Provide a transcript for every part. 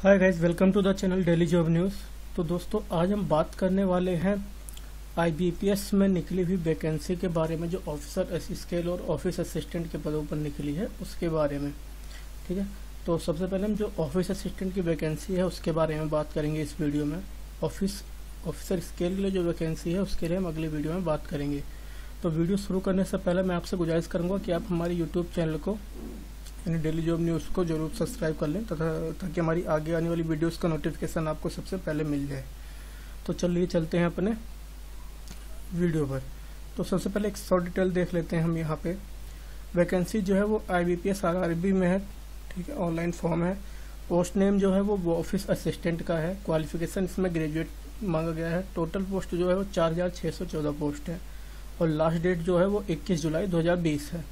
Hi guys, welcome to the channel daily job news. तो दोस्तों, आज हम बात करने वाले हैं आईबीपीएस में निकली हुई वैकेंसी के बारे में, जो ऑफिसर स्केल और ऑफिस असिस्टेंट के पदों पर निकली है उसके बारे में। ठीक है, तो सबसे पहले हम जो ऑफिस असिस्टेंट की वैकेंसी है उसके बारे में बात करेंगे इस वीडियो में। ऑफिसर स्केल के लिए जो वैकेंसी है उसके लिए हम अगले वीडियो में बात करेंगे। तो वीडियो शुरू करने से पहले मैं आपसे गुजारिश करूँगा कि आप हमारे यूट्यूब चैनल को यानी डेली जॉब न्यूज़ को जरूर सब्सक्राइब कर लें तथा ताकि हमारी आगे आने वाली वीडियोस का नोटिफिकेशन आपको सबसे पहले मिल जाए। तो चलिए चलते हैं अपने वीडियो पर। तो सबसे पहले एक शॉर्ट डिटेल देख लेते हैं हम। यहाँ पे वैकेंसी जो है वो आईबीपीएस आरआरबी में है। ठीक है, ऑनलाइन फॉर्म है। पोस्ट नेम जो है वो ऑफिस असिस्टेंट का है। क्वालिफिकेशन इसमें ग्रेजुएट मांगा गया है। टोटल पोस्ट जो है वो 4614 पोस्ट है और लास्ट डेट जो है वो 21 जुलाई 2020 है।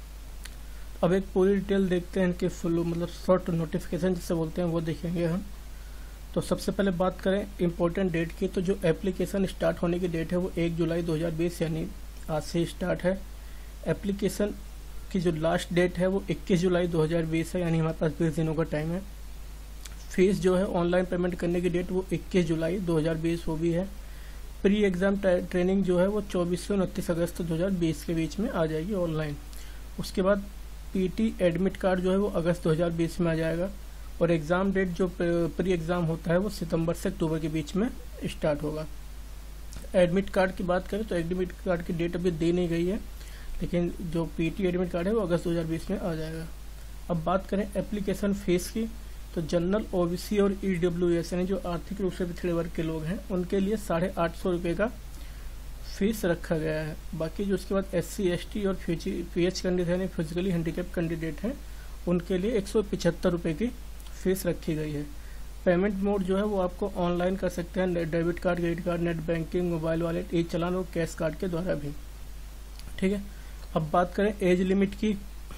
अब एक पूरी डिटेल देखते हैं इनके फुल मतलब शॉर्ट नोटिफिकेशन जिसे बोलते हैं वो देखेंगे हम। तो सबसे पहले बात करें इम्पोर्टेंट डेट की, तो जो एप्लीकेशन स्टार्ट होने की डेट है वो 1 जुलाई 2020 यानी आज से स्टार्ट है। एप्लीकेशन की जो लास्ट डेट है वो 21 जुलाई 2020 है, यानी हमारे पास 20 दिनों का टाइम है। फीस जो है ऑनलाइन पेमेंट करने की डेट वो 21 जुलाई 2020 वो भी है। प्री एग्ज़ाम ट्रेनिंग जो है वो 24 से 29 अगस्त 2020 के बीच में आ जाएगी ऑनलाइन। उसके बाद पीटी एडमिट कार्ड जो है वो अगस्त 2020 में आ जाएगा और एग्ज़ाम डेट जो प्री एग्ज़ाम होता है वो सितंबर से अक्टूबर के बीच में स्टार्ट होगा। एडमिट कार्ड की बात करें तो एडमिट कार्ड की डेट अभी दी नहीं गई है, लेकिन जो पीटी एडमिट कार्ड है वो अगस्त 2020 में आ जाएगा। अब बात करें एप्लीकेशन फ़ीस की, तो जनरल ओबीसी और ईडब्ल्यूएस यानी जो आर्थिक रूप से पिछड़े वर्ग के लोग हैं उनके लिए 850 रुपये का फीस रखा गया है। बाकी जो उसके बाद SC ST और PH कैंडिडेट यानी फिजिकली हैंडीकैप कैंडिडेट हैं उनके लिए 175 रुपये की फीस रखी गई है। पेमेंट मोड जो है वो आपको ऑनलाइन कर सकते हैं, debit card, credit card, net banking, mobile wallet, e चालान और कैश कार्ड के द्वारा भी। ठीक है, अब बात करें एज लिमिट की,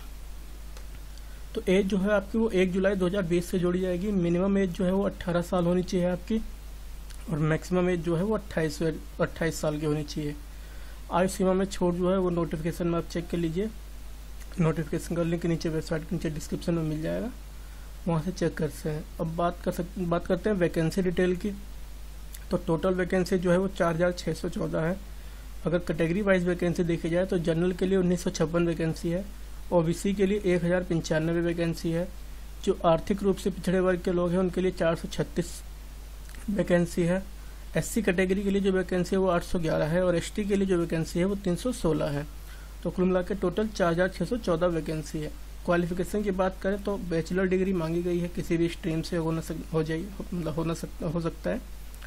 तो एज जो है आपकी वो 1 जुलाई 2020 से जोड़ी जाएगी। मिनिमम एज जो है वो 18 साल होनी चाहिए आपकी और मैक्सिमम एज जो है वो 28 साल की होनी चाहिए। आयु सीमा में छूट जो है वो नोटिफिकेशन में आप चेक कर लीजिए। नोटिफिकेशन का लिंक नीचे वेबसाइट के नीचे डिस्क्रिप्शन में मिल जाएगा, वहाँ से चेक कर सकते हैं। अब बात करते हैं वैकेंसी डिटेल की। तो टोटल वैकेंसी जो है वो 4614 है। अगर कैटेगरी वाइज वैकेंसी देखी जाए तो जनरल के लिए 1956 वैकेंसी है, ओबीसी के लिए 1095 वैकेंसी है, जो आर्थिक रूप से पिछड़े वर्ग के लोग हैं उनके लिए 436 वैकेंसी है, SC कैटेगरी के लिए जो वैकेंसी है वो 811 है और ST के लिए जो वैकेंसी है वो 316 है। तो कुल मिला के टोटल 4614 वैकेंसी है। क्वालिफिकेशन की बात करें तो बैचलर डिग्री मांगी गई है, किसी भी स्ट्रीम से हो सकता है।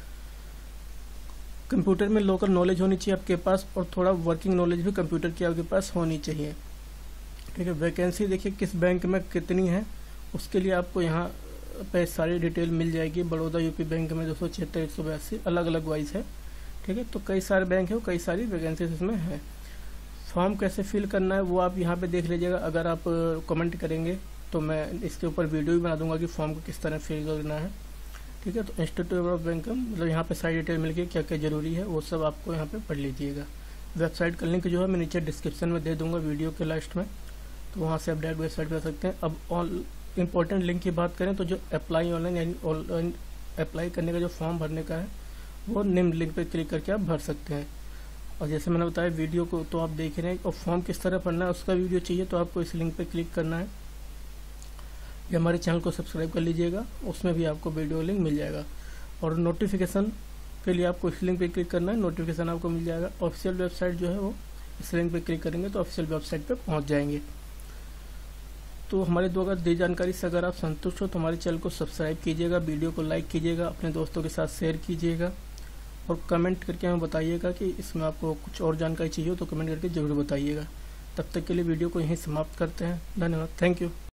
कंप्यूटर में लोकल नॉलेज होनी चाहिए आपके पास और थोड़ा वर्किंग नॉलेज भी कंप्यूटर की आपके पास होनी चाहिए। ठीक है, वैकेंसी देखिए किस बैंक में कितनी है उसके लिए आपको यहाँ पे सारी डिटेल मिल जाएगी। बड़ौदा यूपी बैंक में 276 182 अलग अलग वाइज है। ठीक है, तो कई सारे बैंक है, कई सारी वैकेंसीज इसमें है। फॉर्म कैसे फिल करना है वो आप यहाँ पे देख लीजिएगा। अगर आप कमेंट करेंगे तो मैं इसके ऊपर वीडियो भी बना दूंगा कि फॉर्म को किस तरह फिल करना है। ठीक है, तो इंस्टीट्यूट ऑफ बैंक मतलब यहाँ पे सारी डिटेल मिल गई, क्या क्या जरूरी है वो सब आपको यहाँ पे पढ़ लीजिएगा। वेबसाइट का लिंक जो है मैं नीचे डिस्क्रिप्शन में दे दूँगा वीडियो के लास्ट में, तो वहाँ से आप डायरेक्ट वेबसाइट पर आ सकते हैं। अब इंपॉर्टेंट लिंक की बात करें तो जो अप्लाई ऑनलाइन यानी ऑनलाइन अप्लाई करने का जो फॉर्म भरने का है वो निम्न लिंक पर क्लिक करके आप भर सकते हैं। और जैसे मैंने बताया वीडियो को तो आप देख रहे हैं, और फॉर्म किस तरह भरना है उसका वीडियो चाहिए तो आपको इस लिंक पर क्लिक करना है या हमारे चैनल को सब्सक्राइब कर लीजिएगा, उसमें भी आपको वीडियो लिंक मिल जाएगा। और नोटिफिकेशन के लिए आपको इस लिंक पर क्लिक करना है, नोटिफिकेशन आपको मिल जाएगा। ऑफिशियल वेबसाइट जो है वो इस लिंक पर क्लिक करेंगे तो ऑफिशियल वेबसाइट पर पहुँच जाएंगे। तो हमारे द्वारा दी जानकारी से अगर आप संतुष्ट हो तो हमारे चैनल को सब्सक्राइब कीजिएगा, वीडियो को लाइक कीजिएगा, अपने दोस्तों के साथ शेयर कीजिएगा और कमेंट करके हमें बताइएगा कि इसमें आपको कुछ और जानकारी चाहिए हो तो कमेंट करके ज़रूर बताइएगा। तब तक के लिए वीडियो को यहीं समाप्त करते हैं। धन्यवाद, थैंक यू।